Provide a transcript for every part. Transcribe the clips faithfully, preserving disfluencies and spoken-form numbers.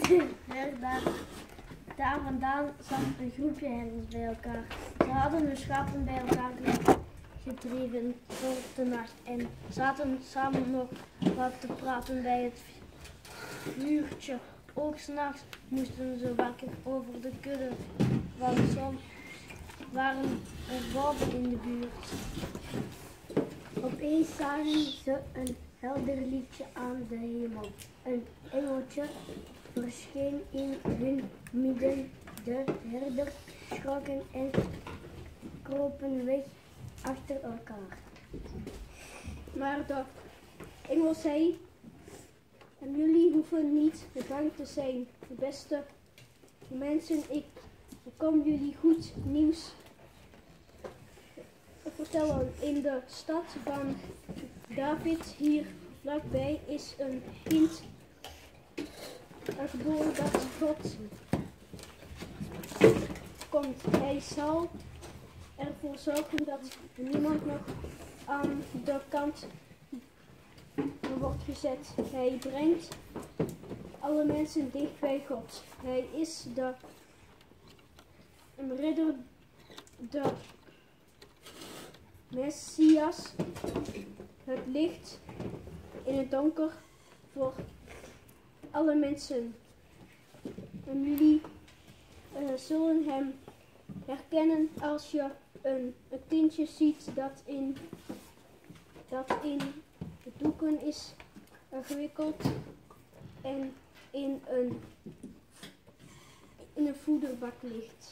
Ver daar, daar vandaan zat een groepje herders bij elkaar. Ze hadden hun schapen bij elkaar gedreven voor de nacht en zaten samen nog wat te praten bij het vuurtje. Ook 's nachts moesten ze wakker over de kudde, want soms waren er wolven in de buurt. Opeens zagen ze een helder lichtje aan de hemel. Een engeltje verscheen in hun midden. De herders schrokken en kropen weg achter elkaar. Maar de engel zei: en jullie hoeven niet bang te zijn, beste mensen. Ik kom jullie goed nieuws vertellen. In de stad van David, hier vlakbij, is een kind geboren dat God komt. Hij zal ervoor zorgen dat niemand nog aan de kant wordt gezet. Hij brengt alle mensen dicht bij God. Hij is de redder, de Messias, het licht in het donker voor alle mensen. En jullie uh, zullen hem herkennen als je een, een kindje ziet dat in, dat in doeken is uh, gewikkeld en in een, in een voederbak ligt.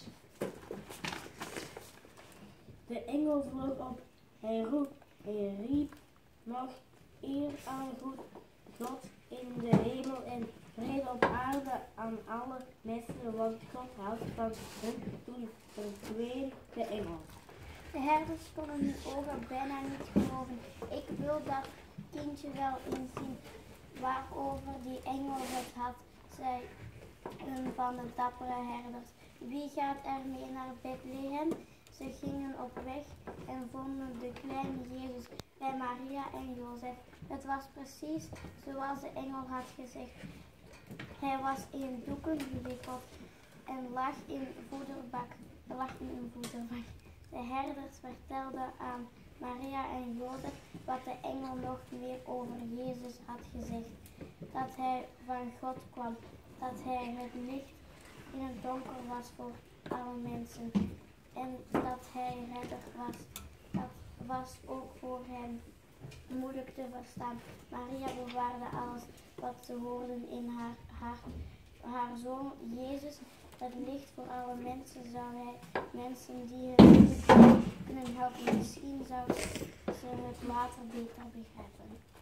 De engel vloog op, hij roep, hij riep nog eer aan goed God in de hemel en vrede op aarde aan alle mensen, want God houdt van hen. Toen verdween de engel. De herders konden hun ogen bijna niet geloven. Ik wil dat kindje wel inzien waarover die engel het had, zei een van de dappere herders. Wie gaat er mee naar Bethlehem? Ze gingen op weg en vonden de kleine Jezus bij Maria en Jozef. Het was precies zoals de engel had gezegd. Hij was in doeken gewikkeld en lag in voederbak. lag in een voederbak. De herders vertelden aan Maria en Jozef wat de engel nog meer over Jezus had gezegd. Dat hij van God kwam, dat hij het licht in het donker was voor alle mensen. En dat hij redder was. Dat was ook voor hen moeilijk te verstaan. Maria bewaarde alles wat ze hoorden in haar hart. Haar zoon Jezus, het licht voor alle mensen, zou hij mensen die het niet kunnen helpen. Misschien zou ze het later beter begrijpen.